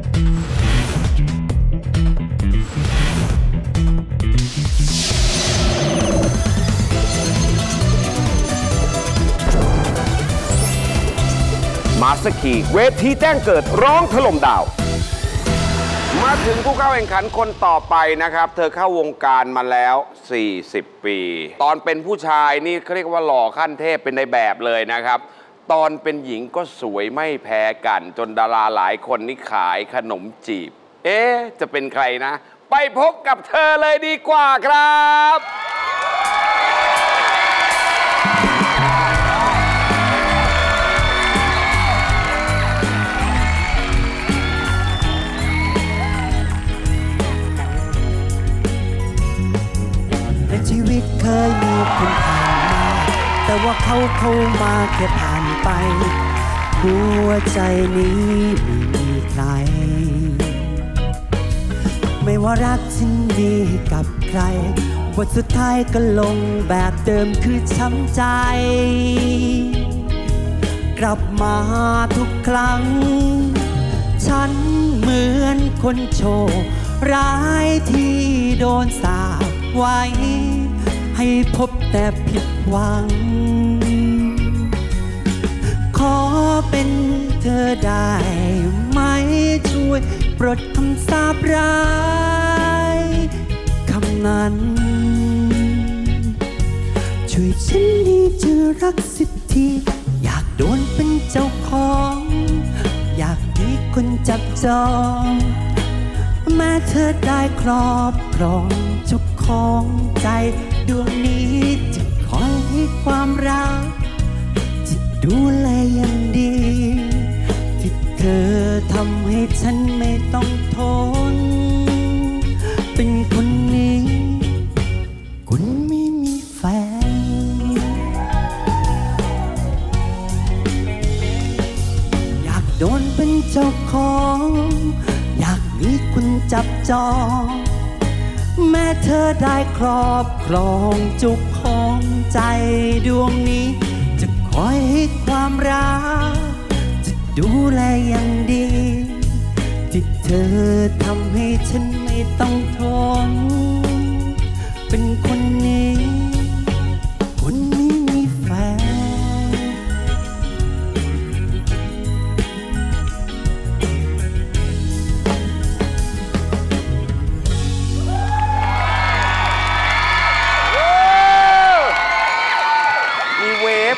มาสคีเวทีแจ้งเกิดร้องถล่มดาวมาถึงผู้เข้าแข่งขันคนต่อไปนะครับเธอเข้าวงการมาแล้ว40 ปีตอนเป็นผู้ชายนี่เขาเรียกว่าหล่อขั้นเทพเป็นในแบบเลยนะครับตอนเป็นหญิงก็สวยไม่แพ้กันจนดาราหลายคนนี่ขายขนมจีบจะเป็นใครนะไปพบกับเธอเลยดีกว่าครับชีวิตเคยมีคนผ่านมาแต่ว่าเขามาแค่ผ่านไปหัวใจนี้ไม่มีใครไม่ว่ารักฉันดีกับใครบทสุดท้ายก็ลงแบบเดิมคือช้ำใจกลับมาทุกครั้งฉันเหมือนคนโชคร้ายที่โดนสาปไว้ให้พบแต่ผิดหวังขอเป็นเธอได้ไหมช่วยปลดคำสาปร้ายคำนั้นช่วยฉันให้เจอรักสิทธิอยากโดนเป็นเจ้าของอยากมีคนจับจองแม้เธอได้ครอบครองเจ้าของใจดวงนี้จะคอยให้ความรักจะดูแลอย่างดีที่เธอทำให้ฉันไม่ต้องทนเป็นคนนี้คนไม่มีแฟนอยากโดนเป็นเจ้าของอยากมีคุณจับจองแม้เธอได้ครอบครองจุกของใจดวงนี้จะคอยให้ความรักจะดูแลอย่างดีที่เธอทำให้ฉันไม่ต้องทนเป็นคนนี้คนไม่มีแฟนมีเวฟ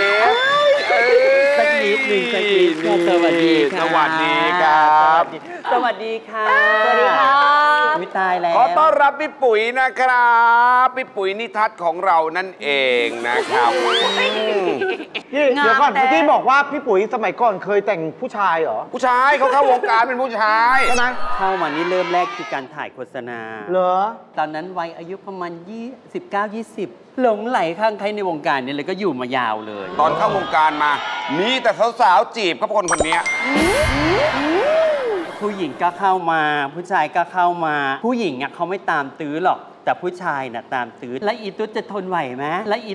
สักนิดหนึ่งสวัสดีครับสวัสดีครับสวัสดีค่ะสวัสดีค่ะวิตายแล้วขอต้อนรับพี่ปุ๋ยนะครับพี่ปุ๋ยนิทัศน์ของเรานั่นเองนะครับเดี๋ยวก่อนเมื่อกี้บอกว่าพี่ปุ๋ยสมัยก่อนเคยแต่งผู้ชายเหรอผู้ชายเขาเข้าวงการเป็นผู้ชายใช่ไหมเข้ามานี่เริ่มแรกคือการถ่ายโฆษณาเหรอตอนนั้นวัยอายุประมาณ19-20หลงไหลข้างใครในวงการนี่เลยก็อยู่มายาวเลยตอนเข้าวงการมามีแต่สาวๆจีบครับคนนี้ผู้หญิงก็เข้ามาผู้ชายก็เข้ามาผู้หญิงอ่ะเขาไม่ตามตื้อหรอกแต่ผู้ชายน่ะตามตื้อและอีตุ๊ดจะทนไหวไหม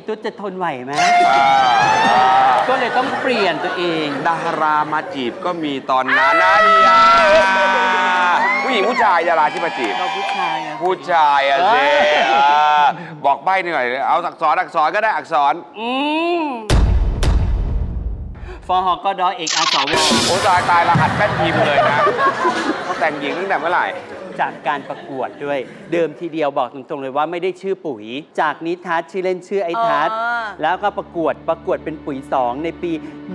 ก็เลยต้องเปลี่ยนตัวเองดารามาจีบก็มีตอนนั้นนะผู้หญิงผู้ชายดาราที่มาจีบก็ผู้ชายอ่ะเจ๊บอกใบ้หน่อยเอาอักษรก็ได้อักษรฟอหกดเอกอาสวโอ้ตายรหัสแป้นพิมพ์เลยนะเขาแต่งหญิงตั้งแต่เมื่อไหร่จากการประกวดด้วยเดิมทีเดียวบอกตรงๆเลยว่าไม่ได้ชื่อปุ๋ยจากนิทัศน์ชื่อเล่นชื่อไอ้ทัศน์แล้วก็ประกวดเป็นปุ๋ย2ในปี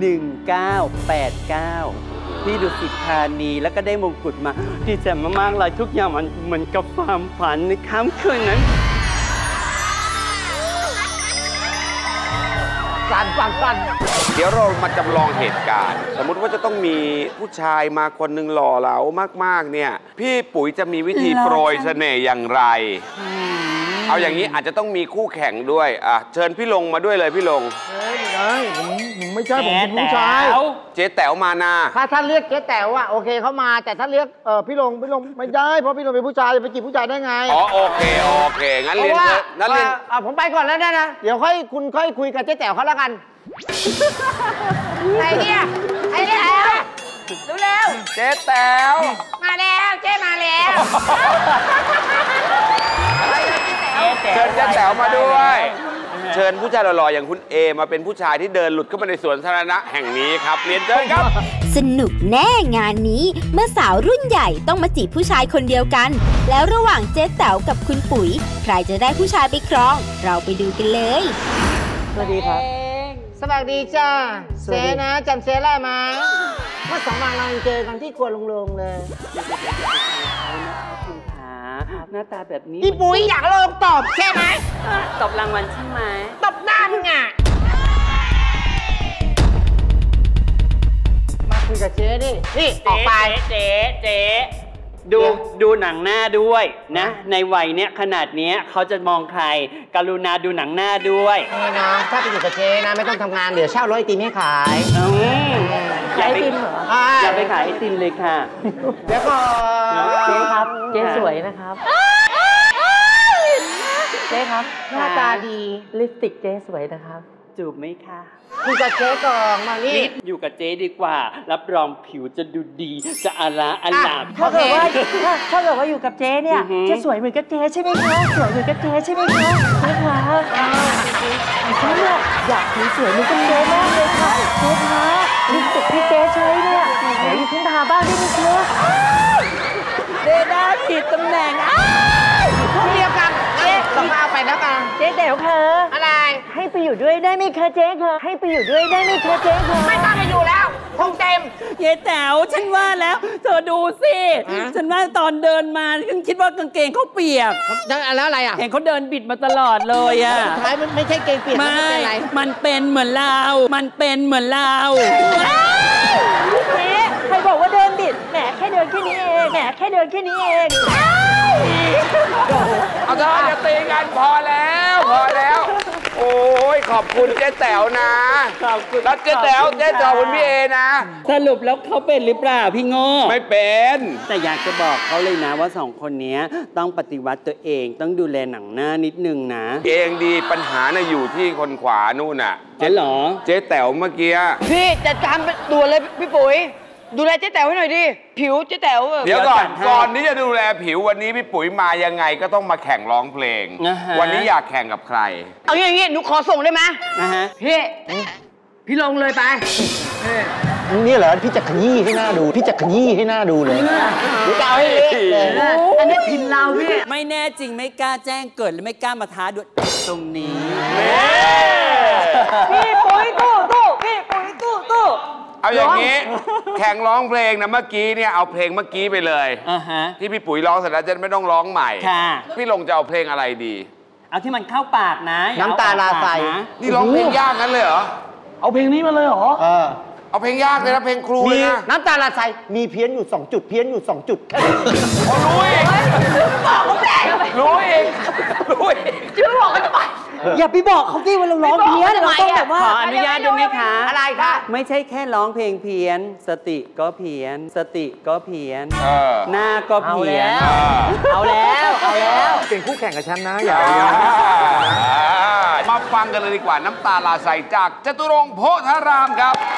1989ที่ดุสิตธานีแล้วก็ได้มงกุฎมาดีใจมากๆเลยทุกอย่างมันเหมือนกับความฝันในค่ำคืนนั้นสั่นเดี๋ยวเรามาจำลองเหตุการณ์สมมุติว่าจะต้องมีผู้ชายมาคนหนึ่งหล่อเหลามากๆเนี่ยพี่ปุ๋ยจะมีวิธีโปรยเสน่ห์อย่างไรเอาอย่างนี้อาจจะต้องมีคู่แข่งด้วยเชิญพี่ลงมาด้วยเลยพี่ลงผมไม่ใช่ผมเป็นผู้ชายเจ๊แต๋วมานาถ้าท่านเรียกเจ๊แต๋วโอเคเขามาแต่ถ้าเรียกพี่ลงไม่ได้เพราะพี่ลงเป็นผู้ชายจะไปจีบผู้ชายได้ไงโอเคงั้นเรียนผมไปก่อนแล้วนะเดี๋ยวค่อยคุยกับเจ๊แต๋วเขาแล้วกันไอ้เนี่ยเร็วเจ๊แต๋วๆมาแล้วเจ๊มาแล้วเชิญเจ๊แต๋วมาด้วย เชิญผู้ชายหล่อๆอย่างคุณเอมาเป็นผู้ชายที่เดินหลุดเข้ามาในสวนสาธารณะแห่งนี้ครับเรียนเชิญครับสนุกแน่งานนี้เมื่อสาวรุ่นใหญ่ต้องมาจีบผู้ชายคนเดียวกัน แล้วระหว่างเจ๊แต๋วกับคุณปุ๋ยใครจะได้ผู้ชายไปครอง เราไปดูกันเลยสวัสดีครับสวัสดีจ้าสวัสเจ๊ดีนะจำเจ๊ได้ไหมเมื่อ2 วันเรายังเจอกันที่ครัวลุงลงเลยคุณขาหน้าตาแบบนี้พี่ปุ๋ยอยากลงตอบใช่ไหมตบรางวัลใช่ไหมตบหน้ามึงอ่ะมาคุยกับเจ๊ดินี่ออกไปเจ๊ดูหนังหน้าด้วยนะ ในวัยเนี้ยขนาดเนี้ยเขาจะมองใคร กรุณาดูหนังหน้าด้วยนี่น้องถ้าไปอยู่กับเจ๊นะไม่ต้องทำงานเดี๋ยวเช่ารถไอติมให้ขายขายไอติมเหรออย่าไปขายไอติมเลยค่ะเดี๋ยวก่อนเจ๊ครับเจ๊สวยนะครับ เจ๊ครับหน้าตาดีลิปสติกเจ๊สวยนะครับจูบไหมคะคุยกับเจ๊ก่อนมานี่อยู่กับเจ๊ดีกว่า รับรองผิวจะดูดีจะอาลาอลามถ้าเกิดว่าอยู่กับเจ๊เนี่ยอือหือจะสวยเหมือนกับเจ๊ใช่ไหมคะสวยเหมือนกับเจ๊ใช่ไหมคะใช่ค่ะฉันเนี่ยอยากผิวสวยเหมือนกับเจ๊มากเลยค่ะเจ๊คะลิปสติกที่เจ๊ใช้เนี่ยขออยู่ขึ้นทาบ้างได้ไหมคะเดด้าผิดตำแหน่งพวกเดียวกันเจ๊ส่งมาเอาไปแล้วกันเจ๊เดี๋ยวค่ะอะไรให้ไปอยู่ด้วยได้ไหมคะเจ๊คะให้ไปอยู่ด้วยได้ไหมคะเจ๊คะไม่ต้องไปอยู่แล้วคงเต็มเย้แต๋วฉันว่าแล้ว เธอดูสิ ฉันว่าตอนเดินมาฉันคิดว่ากางเกงเขาเปียกแล้วอะไรอ่ะเห็นเขาเดินบิดมาตลอดเลยอ่ะสุดท้ายมันไม่ใช่เกงเปียกไม่มันเป็นอะไรมันเป็นเหมือนเรามันเป็นเหมือนเราเจ๊ใครบอกว่าเดินบิดแหมแค่เดินแค่นี้เองแหมแค่เดินแค่นี้เองเอาเถอะอย่าตีกันพอแล้ว โอ้ยขอบคุณเจ๊แต๋วนะขอบคุณแล้วเจ๊แต๋วขอบคุณพี่เอนะสรุปแล้วเขาเป็นหรือเปล่าพี่โง่ไม่เป็นแต่อยากจะบอกเขาเลยนะว่าสองคนนี้ต้องปฏิวัติตัวเองต้องดูแลหนังหน้านิดนึงนะเองดีปัญหาน่ะอยู่ที่คนขวานู่นน่ะเจ๊เหรอเจ๊แต๋วเมื่อกี้พี่จัดการด่วนเลยพี่ปุ๋ยดูแลเจ๊แต๋วให้หน่อยดิผิวเจ๊แต๋วเดี๋ยวก่อนจัดให้ก่อนที่จะดูแลผิววันนี้พี่ปุ๋ยมายังไงก็ต้องมาแข่งร้องเพลงอ่าฮะวันนี้อยากแข่งกับใครเอาอย่างงี้หนูขอส่งได้ไหมนะฮะพี่ลงเลยไปนี่เหรอพี่จะขยี้ให้หน้าดูพี่จะขยี้ให้หน้าดูเลยพี่จะเอาให้เละเลยอันนี้พินเราพี่ไม่แน่จริงไม่กล้าแจ้งเกิดและไม่กล้ามาท้าด้วยตรงนี้พี่ปุ๋ยตู้พี่ปุ๋ยตู้เอาอย่างนี้ แข่งร้องเพลงนะเมื่อกี้เนี่ยเอาเพลงเมื่อกี้ไปเลยอ่าฮะที่พี่ปุ๋ยร้องเสร็จแล้วจะไม่ต้องร้องใหม่ค่ะพี่ลงจะเอาเพลงอะไรดีเอาที่มันเข้าปากนะอย่น้ำตาลาใสเอออกปากนะนี่ร้องเพลงยากนั้นเลยเหรอเอาเพลงนี้มาเลยเหรอเอาเพลงยากเลยนะเพลงครูมีเลยนะน้ำตาลาใสมีเพี้ยนอยู่2 จุดเพี้ยนอยู่2 จุดโอ้รู้อีกรู้อีกรู้อีกอย่าไปบอกเขาที่ว่าเราร้องเพี้ยนเราต้องแบบว่าขออนุญาตได้ไหมคะอะไรคะไม่ใช่แค่ร้องเพลงเพี้ยน สติก็เพี้ยน สติก็เพี้ยนเออหน้าก็เพี้ยนเอาแล้วเอาแล้วเป็นคู่แข่งกับฉันนะอย่ามาฟังกันเลยดีกว่าน้ำตาลาใสจากจตุรงค์โพธารามครับ